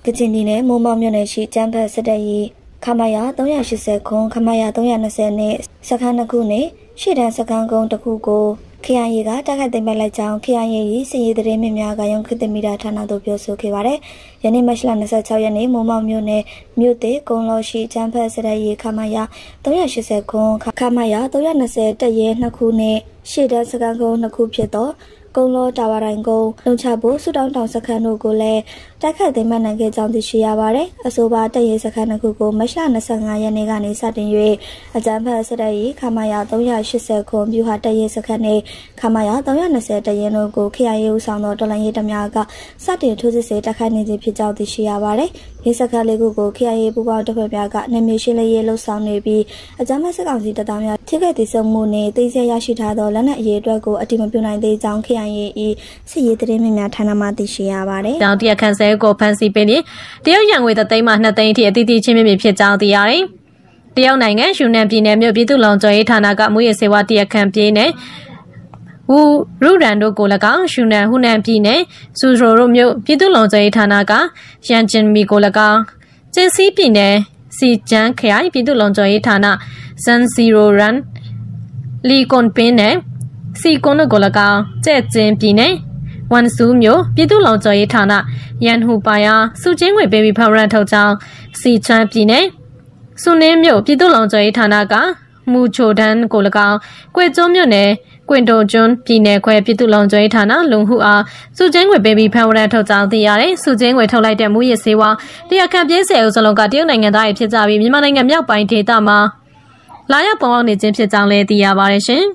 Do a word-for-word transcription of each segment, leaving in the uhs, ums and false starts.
ကချင်ပြည်နယ်မိုးမောက်မြို့နယ်ရှိကျန်းဖတ်စစ်တပ်ရေးခမာယာသုံးရာရှစ်ဆယ်ခုခမာယာသုံးရာနှစ်ဆယ်နဲ့စခန်းတစ်ခုနဲ့ရှေ့တန်းစခန်းကုန်းတစ်ခုကို K I A ကတိုက်ခိုက်သိမ်းပိုက်လိုက်ကြောင်း K I A ရေးစစ်ရေးသတင်းမြစ်များကရုံးခေတ်မီတာဌာနသို့ပြောဆိုခဲ့ပါတယ်။ယနေ့မတ်လ၂၆ရက်နေ့မိုးမောက်မြို့နယ်မြို့သေးကုန်းလောရှိကျန်းဖတ်စစ်တပ်ရေးခမာယာသုံးရာရှစ်ဆယ်ခုခမာယာသုံးရာနှစ်ဆယ်တပ်ရဲနှစ်ခုနဲ့ရှေ့တန်းစခန်းကုန်းနှစ်ခုဖြစ်သောကုန်းလောတာဝါတိုင်းကုန်းလုံချဖို့စုတောင်းတောင်စခန်းတို့ကိုလည်းတိုက်ခိုက်သိမ်းပိုက်နိုင်ခဲ့ကြောင်းသိရှိရပါတယ်။အဆိုပါတပ်ရဲစခန်းတစ်ခုကိုမတ်လ၂၅ရက်နေ့ကနေစတင်၍အကြမ်းဖက်စစ်တပ်ရေးခမာယာသုံးရာရှစ်ဆယ်ခုမြို့ဟာတပ်ရဲစခန်းနဲ့ခမာယာသုံးရာနှစ်ဆယ်တပ်ရဲတို့ကို K I A ဦးဆောင်သောတော်လှန်ရေးတပ်များကစတင်ထိုးစစ်ဆင်တိုက်ခိုက်နေခြင်းဖြစ်ကြောင်းသိရှိရပါတယ်။ရဲစခန်းလေးခုကို K I A ပူးပေါင်းတပ်ဖွဲ့များကနယ်မြေရှင်းလင်းရေးလှုပ်ဆောင်နေပြီးအကြမ်းဖက်စစ်ကောင်စီတပ်သားများထိခိုက်ဒေဆုံးမှုနဲ့သိမ်းဆည်းရရှိထားသောလက်နက်အရေးအတွက်ကိုအတိမပြုနိုင်သေးကြောင်း K I A ၏စစ်ရေးသတင်းများဌာနမှသိရှိရပါတယ်။တောင်တရခန့်ဆဲကိုဖန်စီပင်တရုတ်ရန်ငွေသသိန်းမှနှစ်သိန်းအထိအသီးသီးချင်းမြင့်ဖြစ်ကြောင်းသိရတယ်။တရုတ်နိုင်ငံယူနန်ပြည်နယ်မြို့ပြည်သူ့လုံခြုံရေးဌာနကမူရစေဝါတရခန့်ပြည်နယ်ဝူရူရန်တို့ကို၎င်းယူနန်ဟူနန်ပြည်နယ်စူရိုတို့မြို့ပြည်သူ့လုံခြုံရေးဌာနကရန်ဂျင်မီကို၎င်းကျင်းစီပြည်နယ်စီဂျန်ခရိုင်ပြည်သူ့လုံခြုံရေးဌာနဇန်စီရိုရန်လီကွန်ပင်းနဲ့စီကွန်တို့ကို၎င်းကျဲကျင်းပြည်နယ်ဝန်စုမျိုးပြည်သူ့လုံခြုံရေးဌာနရန်ဟူပါယာစုချင်းငွေပေးပြီးဖောက်ရန်ထုတ်ကြောင်းစီချမ်းပြည်နယ်စုနင်းမျိုးပြည်သူ့လုံခြုံရေးဌာနကမူချိုဒန်ကို၎င်းကွေကျွန်းမြို့နယ်ကွင်တိုကျွန်းပြည်နယ်ခွဲပြည်သူ့လုံခြုံရေးဌာနလုံဟုအားစုချင်းငွေပေးပြီးဖောက်ရန်ထုတ်ကြောင်းသိရတယ်စုချင်းငွေထုတ်လိုက်တဲ့မူရစေဝါတရားခံပြည့်စေအုပ်စလုံးကတရုတ်နိုင်ငံသားတွေဖြစ်ကြပြီးမြန်မာနိုင်ငံမြောက်ပိုင်းဒေသမှာလာရောက်ပေါင်းနေခြင်းဖြစ်ကြောင်းလည်းသိရပါတယ်ရှင်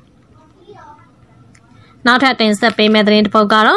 နောက်ထပ်တင်ဆက်ပေးမယ့်သတင်းတစ်ပုဒ်ကတော့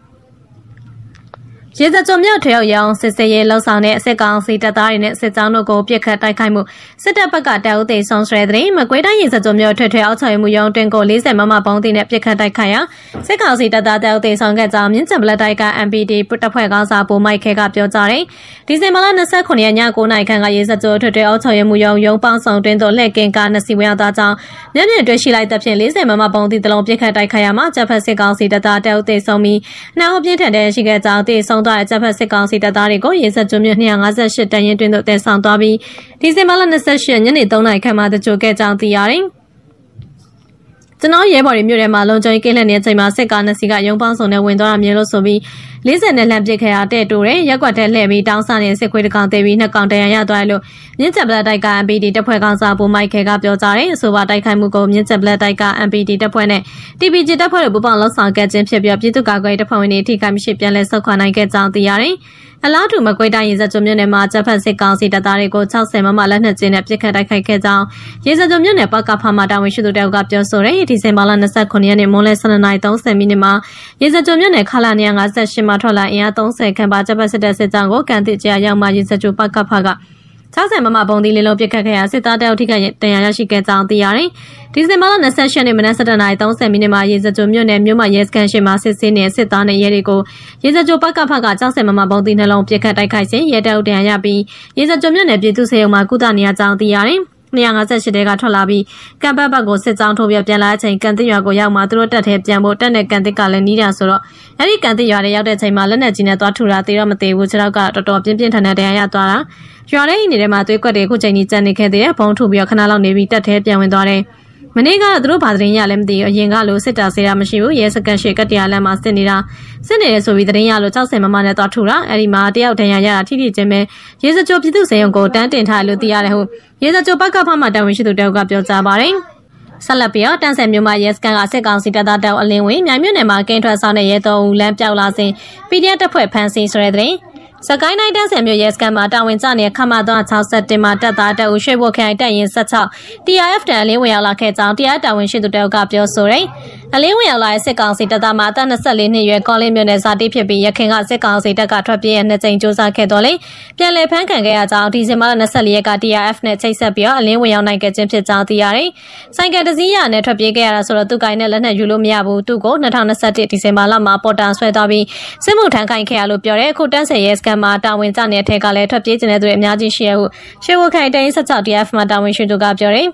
ရေစကြိုမြောက်ထွေရောက်ရောင်စစ်စရဲလှုပ်ဆောင်တဲ့စစ်ကောင်စီတပ်သားတွေနဲ့စစ်ကြောင်းတို့ကိုပြစ်ခတ်တိုက်ခိုက်မှုစစ်တပ်ဘက်ကတပ်ဦးသိမ်းဆောင်ဆွဲတဲ့မကွေးတိုင်းရေစကြိုမြောက်ထွေထွေအောက်ချေမှုရောင်တွင်ကို၄၀မမပုံးသိနဲ့ပြစ်ခတ်တိုက်ခိုက်ရာစစ်ကောင်စီတပ်သားတပ်ဦးသိမ်းဆောင်ခဲ့ကြောင်းမြင်းချံပလက်တိုက်က M P D တပ်ဖွဲ့ကောင်းစားပိုမိုက်ခဲကပြောကြားတယ်ဒီဇင်ဘာလ၂၉ရက်ည၉နာရီခန့်ကရေစကြိုထွေထွေအောက်ချေမှုရောင်ရုံပေါင်းဆောင်တွင်တို့လှည့်ကင်းကားနှစ်စီးဝင်ရောက်သားကြောင်းမျက်မြင်တွေ့ရှိလိုက်တဲ့ဖြင့်၄၀မမပုံးသိတလုံးပြစ်ခတ်တိုက်ခိုက်ရာမှာတပ်ဖက်စစ်ကောင်စီတပ်သားတပ်ဦးသိမ်းဆောင်ပြီးနှောက်ပြင်းထန်တဲ့ရှိခဲ့ကြောင်းသိဆုံးသွားတဲ့ဖက်စစ်ကောင်စီတပ်သားတွေကိုရေစကြိုမြို့၂၅၈တန်ရင်တွင်သို့တည်ဆောင်သွားပြီးဒီဇင်ဘာလ၂၈ရက်ညနေ၃နာရီခန့်မှာတကြိုခဲ့ကြောင်းသိရတယ်။ကျွန်တော်ရဲဘော်တွေမြို့ထဲမှာလုံခြုံရေးကင်းလှည့်နေတဲ့အချိန်မှာစစ်ကားနှစ်စီးကရုံပေါင်းစုံနဲ့ဝင်သွားတာမျိုးလို့ဆိုပြီး၄၀နဲ့လှမ်းပစ်ခဲ့ရတဲ့တိုးတယ်ရက်ကွက်ထဲလှည့်ပြီးတောင်းဆနေတဲ့စစ်ခွေးတစ်ကောင်သေးပြီးနှစ်ကောင်တရံရသွားတယ်လို့မြင်းချက်ပလက်တိုက်က M P D တပ်ဖွဲ့ကောင်စားပိုမိုက်ခဲကပြောကြားတယ်အဆိုပါတိုက်ခိုက်မှုကိုမြင်းချက်ပလက်တိုက်က M P D တပ်ဖွဲ့နဲ့ T P G တပ်ဖွဲ့တို့ပူးပေါင်းလှုပ်ဆောင်ခဲ့ခြင်းဖြစ်ပြီးပြည်သူ့ကာကွယ်ရေးတပ်ဖွဲ့ဝင်တွေထိခိုက်မရှိပြန်လည်ဆုတ်ခွာနိုင်ခဲ့ကြောင်းသိရတယ်အလားတူမကွေးတိုင်းရေစကြိုမြို့နယ်မှာတပ်ဖက်စစ်ကောင်စီတပ်သားတွေကို၆၀မမလက်နက်ကြီးနဲ့ပစ်ခတ်တိုက်ခိုက်ခဲ့ကြောင်းရေစကြိုမြို့နယ်ပကဖမှာတာဝန်ရှိသူတယောက်ကပြောဆိုတယ်ဒီဇင်ဘာလ၂၉ရက်နေ့မွန်းလယ်၁၂နာရီ၃၀မိနစ်မှာရေစကြိုမြို့နယ်ခလာနေ၅၈မှာထွက်လာအင်အား၃၀ခန့်ပါတပ်ဖက်စစ်တပ်စစ်ကြောင်းကိုကန်တစ်ကျရောက်မှရေစကြိုပကဖက၆၀မမပုံသီးလေးလုံးပစ်ခတ်ခဲ့ရာစစ်သားတယောက်ထိခိုက်ဒဏ်ရာရရှိခဲ့ကြောင်းသိရတယ်။ဒီဇင်ဘာလ၂၈ရက်နေ့မနက်၁၇နာရီ၃၀မိနစ်မှာရေစကြိုမြို့နယ်မြို့မရဲစခန်းရှိမှာစစ်ဆေးနေတဲ့စစ်သားနဲ့ရဲတွေကိုရေစကြိုပကဖက၆၀မမပုံသီးနှလုံးပစ်ခတ်တိုက်ခိုက်ခြင်းရဲတပ်ဦးဒဏ်ရာရပြီးရေစကြိုမြို့နယ်ပြည်သူ့စေယုံမှာကုသနေရကြောင်းသိရတယ်။၂၅၈တဲကထွက်လာပြီးကံပတ်ဘက်ကိုစစ်ကြောင်းထိုးပြပြန်လာတဲ့အချိန်ကန်တစ်ရွာကိုရောက်မှသူတို့တက်ထဲပြန်ဖို့တက်တဲ့ကန်တစ်ကလည်းနီးတာဆိုတော့အဲ့ဒီကန်တစ်ရွာတွေရောက်တဲ့အချိန်မှာလက်နက်ကြီးနဲ့သွားထူတာသေးတော့မသေးဘူးခြေထောက်ကတော်တော်ပြင်းပြင်းထန်ထန်တရားရသွားတာရွာထဲအိမ်ထဲမှာသွေးကွက်တွေခုချိန်ကြီးကြံနေခဲ့တဲ့ဘုံထူပြီးခဏလောက်နေပြီးတက်ထဲပြန်ဝင်သွားတယ်မနေ့ကတော့သူတို့ဘာသတင်းရလဲမသိဘူးအရင်ကလို့စစ်တာဆေးတာမရှိဘူးရဲစကန်ရှိကတရလမ်းမှာစစ်နေတာစစ်နေတယ်ဆိုပြီးသတင်းရလို့၆၀မမနဲ့သွားထူတာအဲ့ဒီမှာတယောက်ဒဏ်ရာရတာထိထိချင်းပဲရဲစကြိုပြည်သူ့စေယုံကိုတန်းတင်ထားလို့သိရတယ်ဟုတ်ရဲစကြိုဘက်ကဖမှတာဝန်ရှိသူတယောက်ကပြောကြားပါတယ်ဆက်လက်ပြီးတော့တန်းဆယ်မြို့မှာရဲစကန်ကစစ်ကောင်စီတပ်သားတောက်အလင်းဝင်မြိုင်မြို့နယ်မှာကင်းထွက်ဆောင်တဲ့ရဲတော်ဦးလမ်းပြောက်လာစဉ် P D F တပ်ဖွဲ့ဖမ်းဆီးဆိုတဲ့သတင်းစကိုင်းတိုင်းတန်းဆယ်မြို့ရဲစခန်းမှာတာဝန်ကျနေတဲ့ခမသွား၆၁မှာတပ်သားတပ်ဦးရွှေဘိုခိုင်တပ်ရင်၁၆ T R F တန်အလင်းဝင်ရောက်လာခဲ့ကြောင်းတရားတာဝန်ရှိသူတယောက်ကပြောဆိုတယ်။အလင်းဝင်ရောက်လာတဲ့စစ်ကောင်စီတပ်သားမှာအသက်၂၄နှစ်ရွယ်ကောလင်းမြို့နယ်ဇာတိဖြစ်ပြီးရခင်ကစစ်ကောင်စီတပ်ကထွက်ပြေးရနှစ်ကြိမ်စ조사ခဲ့တော့လေပြန်လည်ဖမ်းခံခဲ့ရကြောင်းဒီဇင်ဘာလ၂၄ရက်က T R F နဲ့ချိတ်ဆက်ပြီးတော့အလင်းဝင်ရောက်နိုင်ခဲ့ခြင်းဖြစ်ကြောင်းသိရတယ်။ဆိုင်ကယ်တစ်စီးရနဲ့ထွက်ပြေးခဲ့ရတာဆိုတော့သူကိုင်နဲ့လက်နက်ယူလို့မရဘူးသူကို၂၀၂၁ဒီဇင်ဘာလမှာပေါ်တာဆွဲသွားပြီးစစ်မှုထမ်းခိုင်းခဲ့ရလို့ပြောတယ်အခုတန်းဆယ်ရဲစခန်းမှာတာဝန်ကျနေတဲ့ထက်ကလည်းထွက်ပြေးကျင်တဲ့သူတွေအများကြီးရှိရဟုရွှေဘိုခိုင်တိုင်း၁၆ T R F မှာတာဝန်ရှိသူကပြောတယ်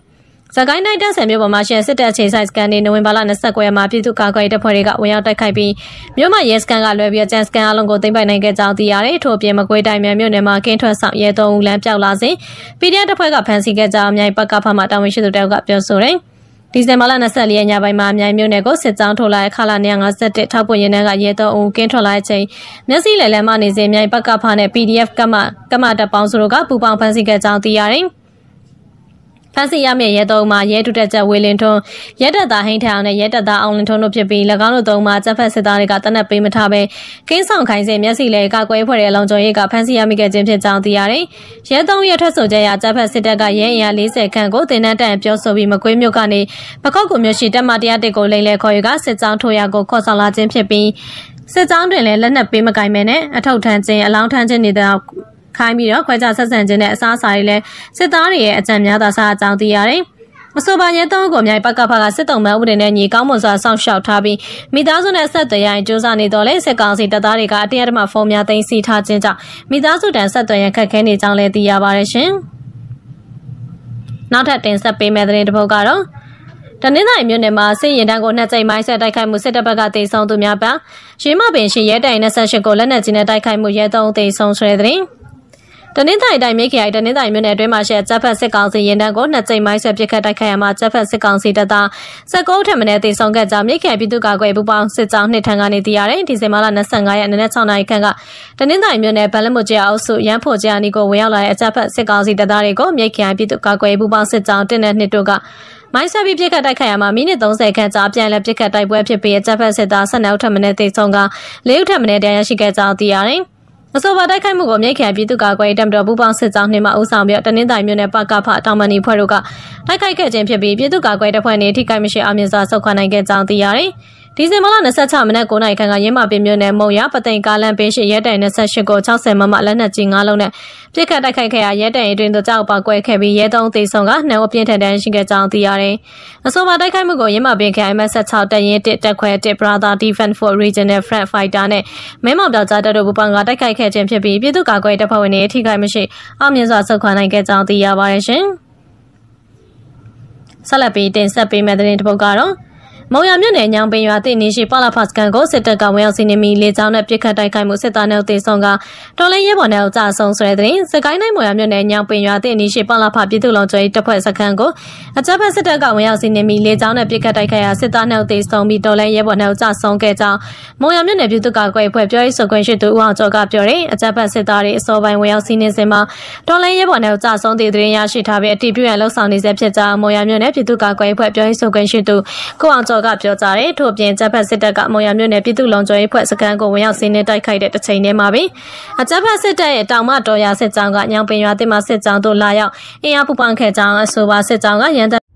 စကိုင်းတိုင်းတပ်ဆယ်မြို့ပေါ်မှာရှယ်စစ်တပ်ခြေဆိုင်စကန်နေနိုဝင်ဘာလနှစ်၉ရက်မှာပြည်သူ့ကာကွယ်ရေးတပ်ဖွဲ့တွေကဝင်ရောက်တိုက်ခိုက်ပြီးမြို့မှာရဲစကန်ကလွှဲပြီးကျန်စကန်အလုံးကိုသိမ်းပိုက်နိုင်ခဲ့ကြောင်းသိရတယ်ထို့အပြင်မကွေးတိုင်းမြန်မြို့နယ်မှာကင်းထွက်ဆောင်ရဲသုံးဦးလမ်းပြောက်လာစဉ် ပီဒီအက်ဖ် တပ်ဖွဲ့ကဖမ်းဆီးခဲ့ကြောင်းအမြိုင်ပတ်ကဖမှတာဝန်ရှိသူတယောက်ကပြောဆိုတယ်ဒီဇင်ဘာလနှစ်၄ရက်ညပိုင်းမှာအမြိုင်မြို့နယ်ကိုစစ်ကြောင်းထိုးလာတဲ့ခလာ၂၅၁ထောက်ပွင့်ရင်တန်းကရဲသုံးဦးကင်းထွက်လာတဲ့အချိန်မျက်စိလဲလဲမှနေစဉ်အမြိုင်ပတ်ကဖနဲ့ ပီဒီအက်ဖ် ကမှကမှတပ်ပေါင်းစုတို့ကပူပေါင်းဖမ်းဆီးခဲ့ကြောင်းသိရတယ်ဖမ်းဆီးရမယ့်ရဲသုံးမှာရဲတုတက်ချက်ဝေလင်းထွန်းရဲတပ်သားဟိန်းထအောင်နဲ့ရဲတပ်သားအောင်လင်းထွန်းတို့ဖြစ်ပြီး၎င်းတို့သုံးမှာတပ်ဖက်စစ်သားတွေကတနက်ပေးမထားပဲကင်းဆောင်ခိုင်းစဉ်မျက်စိလဲကာကွယ်ဖွဲ့ရဲ့အလုံးကျော်ရဲကဖမ်းဆီးရမိခဲ့ခြင်းဖြစ်ကြောင်းသိရတယ်။ရဲသုံးရဲထွက်ဆိုချက်ရတပ်ဖက်စစ်တပ်ကရဲအင်အား၄၀ခန့်ကိုတင်နှန်းတန်ပြောဆိုပြီးမကွေးမြို့ကနေပကောက်ကူမြို့ရှိတပ်မတရားတစ်ကိုလိမ့်လဲခေါ်ယူကစစ်ကြောင်းထိုးရကိုခေါ်ဆောင်လာခြင်းဖြစ်ပြီးစစ်ကြောင်းတွင်လည်းလက်နက်ပေးမကင်မဲနဲ့အထောက်ထမ်းခြင်းအလောင်းထမ်းခြင်းနေတဲ့ခိုင်းပြီးတော့ခွဲခြားဆက်ဆံခြင်းနဲ့အစားအစာတွေလည်းစစ်သားတွေရဲ့အကြံများသာစားအကြောင်းသိရတယ်။အဆိုပါရဲသုံးကိုမြိုင်ပကဖကစစ်တုံးမှဥပဒေနဲ့ညီကောင်းမွန်စွာစောင့်ရှောက်ထားပြီးမိသားစုနဲ့ဆက်သွယ်ရရင်စူးစမ်းနေတော့လေစစ်ကောင်စီတပ်သားတွေကအတရားဓမ္မဖုန်းများသိမ်းဆည်းထားခြင်းကြောင့်မိသားစုတန်ဆက်သွယ်ရန်ခက်ခဲနေကြောင်းလည်းသိရပါတယ်ရှင်။နောက်ထပ်တင်ဆက်ပေးမယ့်သတင်းတစ်ပုဒ်ကတော့တနင်္သာရီမြို့နယ်မှာစစ်ရင်တန်းကိုနှစ်ကြိမ်မိုင်းဆက်တိုက်ခိုက်မှုစစ်တပ်ဘက်ကတေဆုံးသူများပါရင်းမပင်ရှိရဲတိုင်၂၈ကိုလက်နက်ကြီးနဲ့တိုက်ခိုက်မှုရဲသုံးတေဆုံးဆွဲတဲ့တနင်္သာရီတိုင်းမြို့ခရိုင်တနင်္သာရီမြို့နယ်အတွင်းမှာရှိတဲ့တပ်ဖက်စစ်ကောင်စီရင်တန်းကိုနှစ်ကြိမ်မိုင်းဆွဲပစ်ခတ်တိုက်ခိုက်ရမှာတပ်ဖက်စစ်ကောင်စီတပ်သား၁၉ထက်မနည်းတေဆုံးခဲ့ကြောင်းမြို့ခရိုင်ပြည်သူ့ကာကွယ်ပူးပေါင်းစစ်ကြောင်းနှစ်ထံကနေသိရတယ်ဒီဇင်ဘာလ၂၅ရက်နေ့နဲ့၆နာရီခန့်ကတနင်္သာရီမြို့နယ်ဗလမွတ်ကျအုပ်စုရန်ဖို့ကျအနီကိုဝင်ရောက်လာတဲ့အတပ်ဖက်စစ်ကောင်စီတပ်သားတွေကိုမြို့ခရိုင်ပြည်သူ့ကာကွယ်ပူးပေါင်းစစ်ကြောင်းတစ်နဲ့နှစ်တို့ကမိုင်းဆွဲပြီးပြစ်ခတ်တိုက်ခိုက်ရမှာမိနစ်၃၀ခန့်ကြာပြန်လည်ပြစ်ခတ်တိုက်ပွဲဖြစ်ပြီးအတပ်ဖက်စစ်သား၁၂ဦးထက်မနည်းတေဆုံးက၄ဦးထက်မနည်းတရားရှိခဲ့ကြောင်းသိရတယ်အဆိုပါတိုက်ခိုက်မှုကိုမြိတ်ခရိုင်ပြည်သူ့ကာကွယ်ရေးတပ်မတော်ပူးပေါင်းစစ်ကြောင်းနှင့်မှဦးဆောင်ပြီးတနင်္သာရီမြို့နယ်ပကဖတောင်မဏီဖွဲ့တို့ကတိုက်ခိုက်ခဲ့ခြင်းဖြစ်ပြီးပြည်သူ့ကာကွယ်တပ်ဖွဲ့နေထိခိုက်မရှိအောင်မြင်စွာဆုတ်ခွာနိုင်ခဲ့ကြောင်းသိရတယ်။ဒီဇင်ဘာလ၂၆မိနစ်၉နာရီခန့်ကရင်းမပင်မြို့နယ်မုံရပသိမ်ကားလမ်းပေးရှိရဲတိုင်၂၈ကို၆၀မမလက်နက်ကြီး၅လုံးနဲ့ပြစ်ခတ်တိုက်ခိုက်ခဲ့ရာရဲတိုင်အတွင်းသို့ကြောက်ပေါက်ကွဲခဲ့ပြီးရဲသုံးသေဆုံးကနှံအပြင်းထန်တန်းရှိခဲ့ကြောင်းသိရတယ်။အဆိုပါတိုက်ခိုက်မှုကိုရင်းမပင်ခရိုင်မက်၆တပ်ရင်းတစ်တပ်ခွဲတစ် Brother Defense for Regional Front Fighter နဲ့မဲမောင်ပြောက်ကြားတပ်တို့ပူးပေါင်းကတိုက်ခိုက်ခဲ့ခြင်းဖြစ်ပြီးပြည်သူ့ကာကွယ်တပ်ဖွဲ့ဝင်တွေထိခိုက်မရှိအောင်မြင်စွာဆုတ်ခွာနိုင်ခဲ့ကြောင်းသိရပါတယ်ရှင်။ဆက်လက်ပြီးတင်ဆက်ပေးမယ့်သတင်းတစ်ပုဒ်ကတော့မုံရမြို့နယ်ညောင်ပင်ရွာတိနေရှိပါလာဖတ်စကန်ကိုစစ်တပ်ကဝင်ရောက်စီးနင်းပြီးလေကြောင်းနဲ့ပစ်ခတ်တိုက်ခိုက်မှုစစ်သားနဲ့တေဆုံးကတော်လိုင်းရဲဘော်နဲ့အကြဆုံးဆွဲတဲ့စကိုင်းတိုင်းမုံရမြို့နယ်ညောင်ပင်ရွာတိနေရှိပါလာဖပြည်သူ့လုံခြုံရေးတပ်ဖွဲ့စခန်းကိုအကြမ်းဖက်စစ်တပ်ကဝင်ရောက်စီးနင်းပြီးလေကြောင်းနဲ့ပစ်ခတ်တိုက်ခိုက်ရာစစ်သားနဲ့တေဆုံးပြီးတော်လိုင်းရဲဘော်နဲ့အကြဆုံးခဲ့ကြောင်းမုံရမြို့နယ်ပြည်သူ့ကာကွယ်ရေးအဖွဲ့ပြောရေးဆိုခွင့်ရှိသူဦးအောင်ကျော်ကပြောတဲ့အကြမ်းဖက်စစ်သားတွေအစောပိုင်းဝင်ရောက်စီးနင်းစဉ်မှာတော်လိုင်းရဲဘော်နဲ့အကြဆုံးတဲ့သတင်းရရှိထားပြီးအတိပြုရန်လှုပ်ဆောင်နေဆဲဖြစ်ကြောင်းမုံရမြို့နယ်ပြည်သူ့ကာကွယ်ရေးအဖွဲ့ပြောရေးဆိုခွင့်ရှိသူကိုအောင်ကျော်ကပြောကြားတယ်ထို့ပြင်တပ်ဖက်စစ်တပ်ကမုံရမြို့နယ်ပြည်သူ့လုံခြုံရေးဖွဲ့စခန်းကိုဝင်ရောက်စီးနင်းတိုက်ခိုက်တဲ့တစ်ချိန်တည်းမှာပဲအကြမ်းဖက်စစ်တပ်ရဲ့တောင်မတော်ရစစ်ကြောင်းကညောင်ပင်ရွာတင်မစစ်ကြောင်းတို့လာရောက်အင်အားပူပေါင်းခဲ့ကြောင်းအဆိုပါစစ်ကြောင်းကရန်